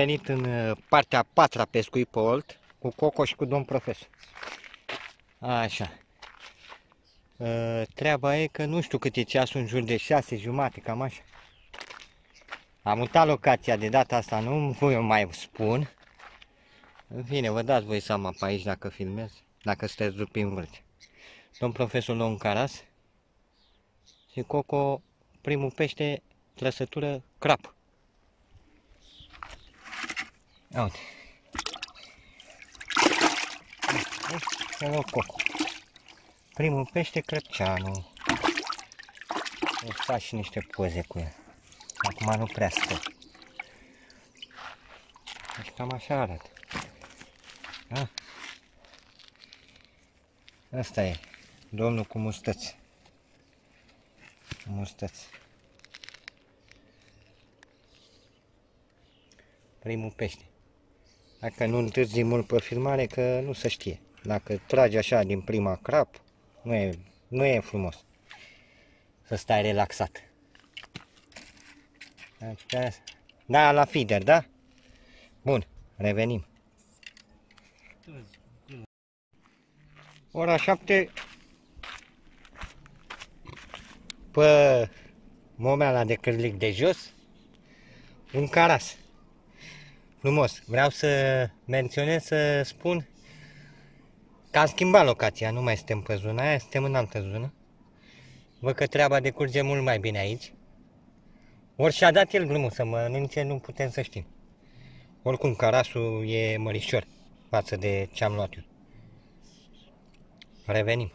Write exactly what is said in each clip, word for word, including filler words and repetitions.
venit în partea a patra pescuit pe Olt cu Coco și cu domn profesor. Așa. Treaba e că nu știu cât e ceasul, în jur de șase jumate, cam așa. Am mutat locația de data asta, nu voi mai spun. În fine, vă dați voi seama pe aici dacă filmez, dacă sunteți după în vârte. Domn profesor lua un caras și Coco primul pește, trăsătură, crap. Ia uite. Să luau Coco. Primul pește, crăpceanul. O fac și niște poze cu el. Acum nu prea stă. Deci cam așa arată. Da? Asta e. Domnul cu mustăți. Cu mustăți. Primul pește. Dacă nu întârzi mult pe filmare, că nu se știe. Dacă tragi așa din prima crap, nu e, nu e frumos. Să stai relaxat. Da, la feeder, da? Bun, revenim. Ora șapte. Pe momeala de cârlic de jos, un caras. Frumos. Vreau să menționez, să spun că am schimbat locația, nu mai suntem pe zona aia, suntem în altă zonă. Văd că treaba decurge mult mai bine aici. Ori și-a dat el drumul să mănânce, nu putem să știm. Oricum, carasul e mărișor față de ce am luat eu. Revenim.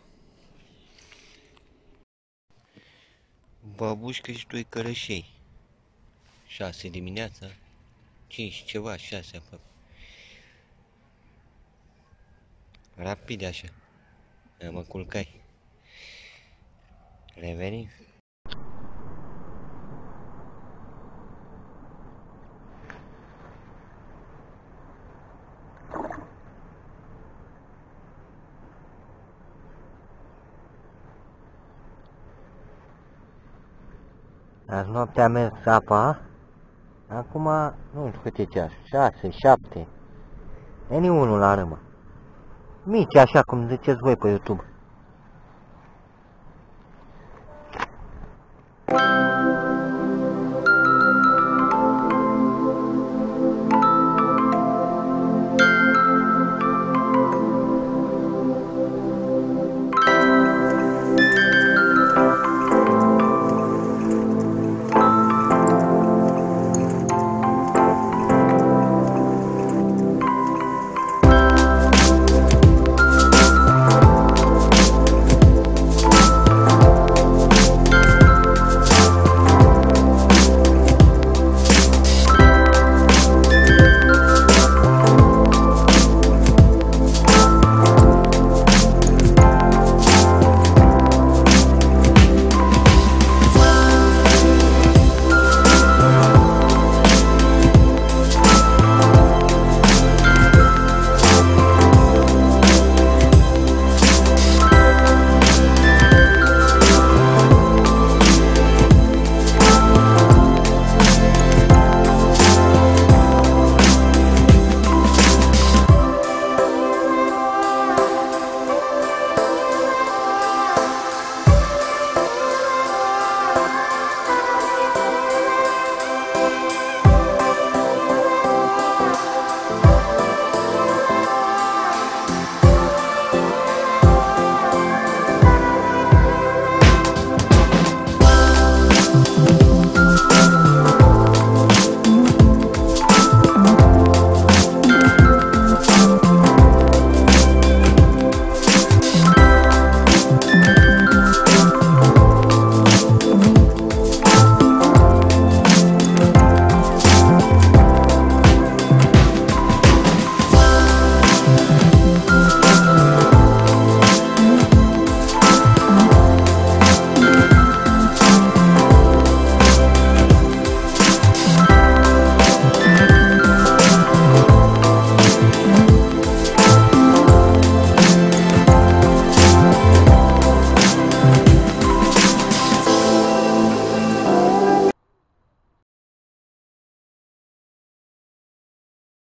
Babușcă și doi cărășei. șase dimineața. cinci ceva, șase aproape. Rapid așa. Mă culcai. Revenim. Azi noaptea a mers apa. Acum, nu știu cât e ceas, șase, șapte. E ni unul la râmă. Mici, așa cum ziceți voi pe YouTube.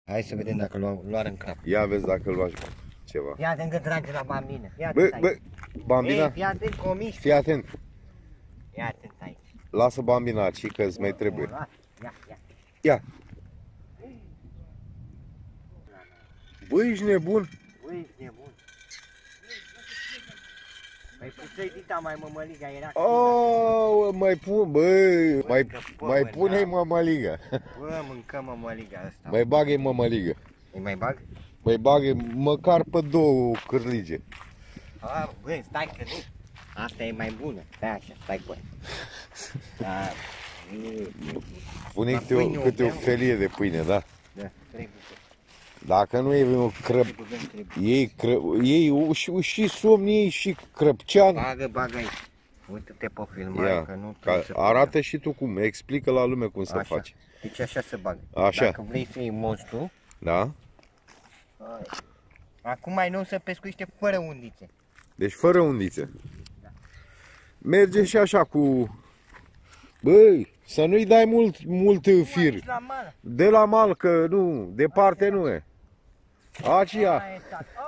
Hai să vedem dacă l-o luar în cap. Ia vezi dacă îl luași ceva. Ia atent că trage la bambină. Ia Bă, atent bă, aici. bambina, Ei, fii atent comis. fii atent. Ia atent aici. Lasă bambina aici, că îți mai trebuie. Ia, ia. Ia. Bă, ești nebun? Băi, ești nebun. Păi pusă-i dita mai mămăliga, era... Oh, mai pun, băi, mai, că pă, mai bă, pune-i da. mămăligă. Bă, mâncăm mămăliga asta. Mai bagă-i mămăligă. Îi mai bag? Mai bagă măcar pe două cârlige. A, băi, stai că nu. Asta e mai bună. Stai așa, stai cu ea. Da. Pune Dar câte o, pâine o câte o beau. felie de pâine, da? Da, trebuie. Dacă nu e un crăp, Trebuie, trebuie. ei, cră, ei și, și somn, ei și crăpcean. Bagă, bagă aici. Uite-te pe filmare, Ia, că nu ca, trebuie să... arată și tu cum, explică la lume cum se Așa. face. Deci așa se bagă. Așa. Dacă vrei să iei monstru, Da? acum mai nou se pescuiește fără undițe. Deci fără undițe. Merge și așa cu... Băi, să nu-i dai mult, mult fir. Aici la mală. De la mal, că nu, departe nu e. Aceea. Aia e, tata.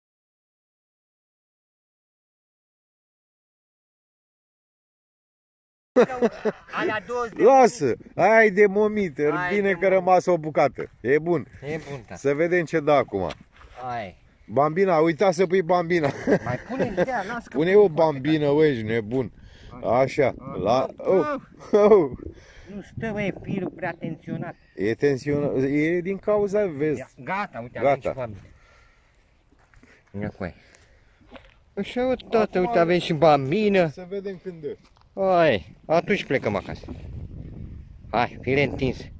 Alea douăzeci de Lasă, aia e de momit, Aia e bine de că momit. rămas o bucată. E bun. E bun, tata. Să vedem ce dă acum. Aia e. Bambina, uita să pui bambina. Mai pune ideea, las că... Pune o bambină, băi, ești nebun. Așa, la... Oh, oh. Nu stă, băi, firul prea tensionat. E tensionat, e din cauza, vezi. Ia, gata, uite, Gata. avem și bambină. Ia cu aia. Așa, o, tată, uite, avem și bambină. Să vedem când dă. Hai, atunci plecăm acasă. Hai, fire întins.